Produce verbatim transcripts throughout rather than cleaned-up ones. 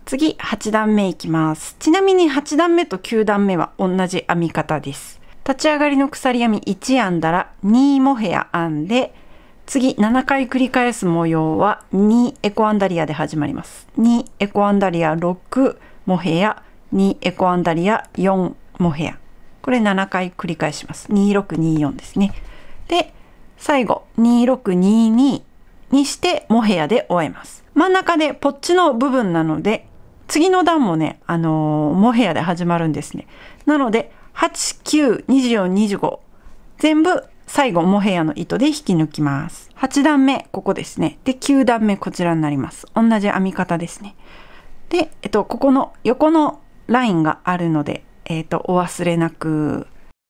次はち段目いきます。ちなみにはち段目ときゅう段目は同じ編み方です。立ち上がりの鎖編みいち編んだらにモヘア編んで、次ななかい繰り返す模様はにエコアンダリアで始まります。にエコアンダリアろくモヘア、にエコアンダリアよんモヘア。これななかい繰り返します。にろくによんですね。で、最後にろくにににしてモヘアで終えます。真ん中でポッチの部分なので、次の段もね、あのー、モヘアで始まるんですね。なので、はち、きゅう、にじゅうよん、にじゅうご。全部最後モヘアの糸で引き抜きます。はち段目、ここですね。で、きゅう段目こちらになります。同じ編み方ですね。で、えっと、ここの横のラインがあるので、えっと、お忘れなく。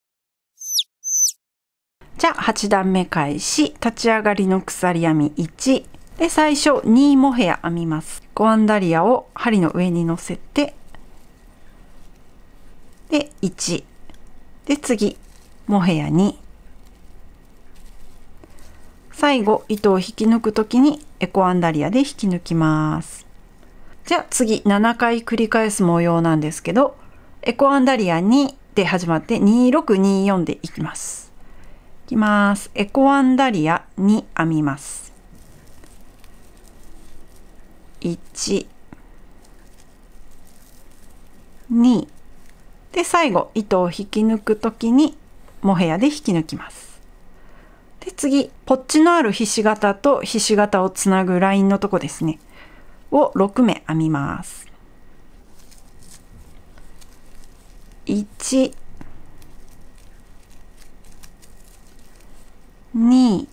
じゃあ、はち段目開始。立ち上がりの鎖編みいち。で、最初にモヘア編みます。エコアンダリアを針の上に乗せて、で、いち。で、次、モヘアに。最後、糸を引き抜くときにエコアンダリアで引き抜きます。じゃあ次、ななかい繰り返す模様なんですけど、エコアンダリアにで始まってにろくによんでいきます。いきます。エコアンダリアに編みます。いち、に。で、最後、糸を引き抜くときにモヘアで引き抜きます。で、次、ポッチのあるひし形とひし形をつなぐラインのとこですね。をろく目編みます。いち、に、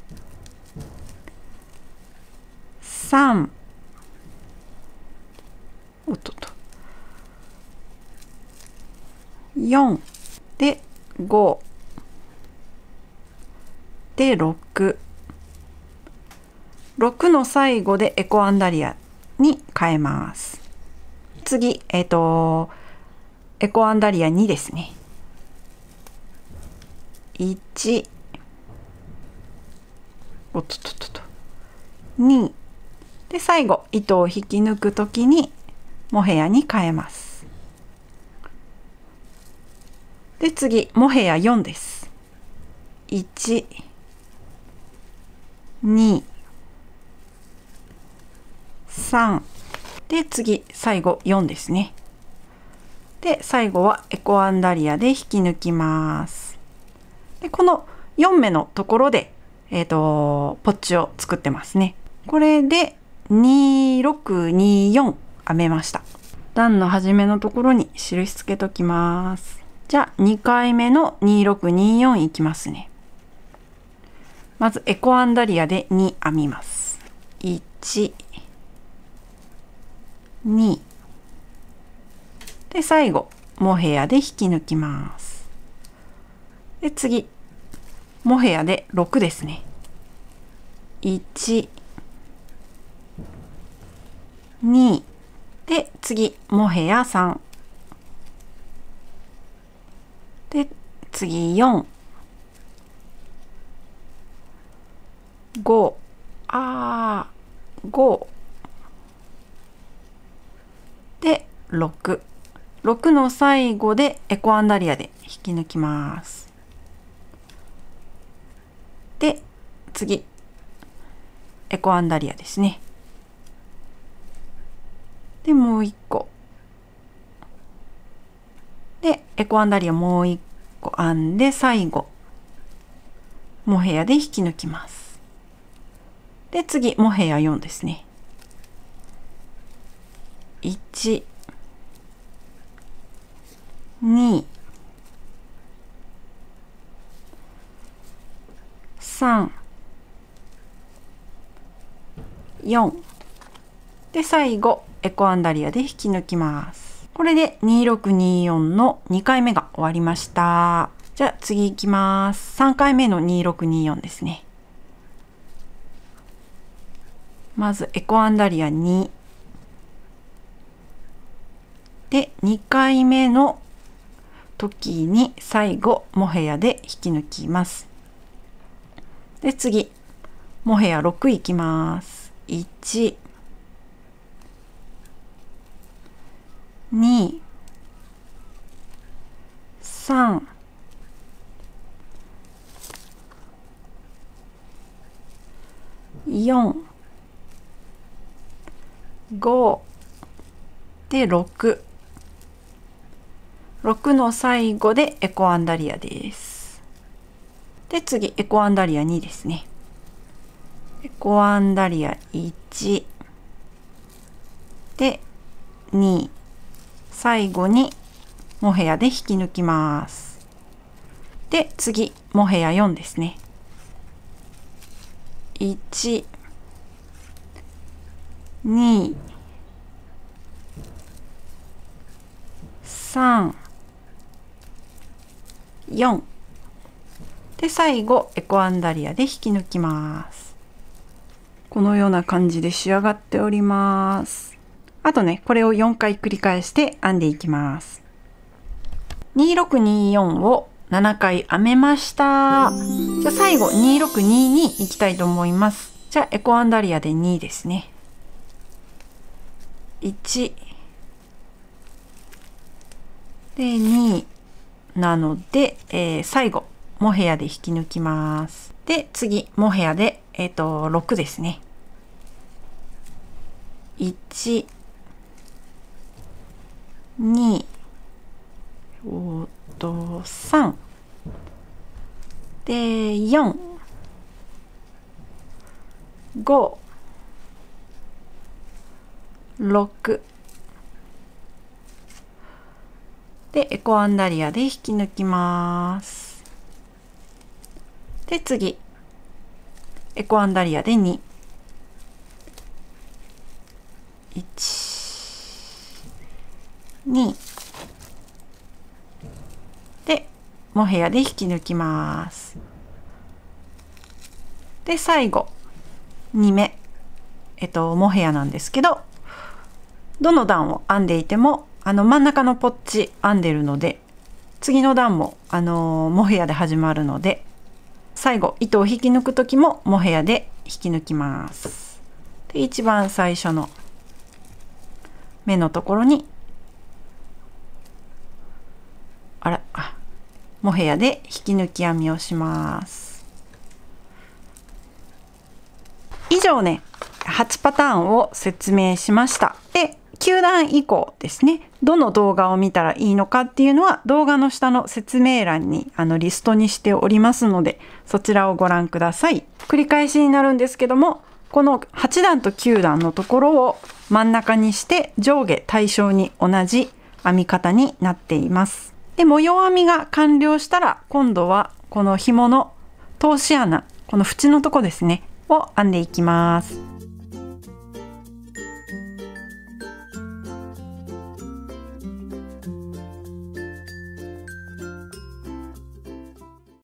さん、おっとっと、よんでごでろく、ろくの最後でエコアンダリアに変えます。次、えっと、エコアンダリアにですね。いち、おっとっとっとっと、に。で、最後、糸を引き抜くときにモヘアに変えます。で、次、モヘアよんです。いち、に、さん。で、次、最後よんですね。で、最後はエコアンダリアで引き抜きます。で、このよん目のところで、えっと、ポッチを作ってますね。これでにろくによん編めました。段の始めのところに印つけときます。じゃあ、にかいめのにろくによんいきますね。まず、エコアンダリアでに編みます。いち、に。で、最後、モヘアで引き抜きます。で、次、モヘアでろくですね。いち、に。で、次、モヘアさん。で、次よん。ご。あー、ご。で、ろく。ろくの最後でエコアンダリアで引き抜きます。で、次、エコアンダリアですね。で、もう一個。で、エコアンダリアもう一個編んで、最後、モヘアで引き抜きます。で、次、モヘアよんですね。いち、に、さん、よん。で、最後、エコアンダリアで引き抜きます。これでにろくによんのにかいめが終わりました。じゃあ次行きます。さんかいめのにろくによんですね。まずエコアンダリアに。で、にかいめの時に最後、モヘアで引き抜きます。で、次、モヘアろくいきます。いち、 に、さん、よん、ごでろく、ろくの最後でエコアンダリアです。で次エコアンダリアにですね。エコアンダリアいちでに、最後にモヘアで引き抜きます。で次モヘアよんですね。いち、に、さん、よんで最後エコアンダリアで引き抜きます。このような感じで仕上がっております。あとね、これをよんかい繰り返して編んでいきます。にろくによんをななかい編めました。じゃあ最後にろくにに行きたいと思います。じゃあエコアンダリアでにですね。いちでになので、えー、最後モヘアで引き抜きます。で次モヘアで、えー、とろくですね。いち、に、おっとさんでよん、ご、ろくでエコアンダリアで引き抜きます。で次エコアンダリアでに、いち、にでモヘアで引き抜きます。で最後にめ、えっとモヘアなんですけど、どの段を編んでいてもあの真ん中のポッチ編んでるので、次の段もあのモヘアで始まるので、最後糸を引き抜く時もモヘアで引き抜きます。で一番最初の目のところにあらあモヘアで引き抜き編みをします。以上ね、はちパターンを説明しました。できゅう段以降ですね、どの動画を見たらいいのかっていうのは動画の下の説明欄にあのリストにしておりますので、そちらをご覧ください。繰り返しになるんですけども、このはち段ときゅう段のところを真ん中にして上下対称に同じ編み方になっています。で模様編みが完了したら、今度はこの紐の通し穴、この縁のとこですねを編んでいきます。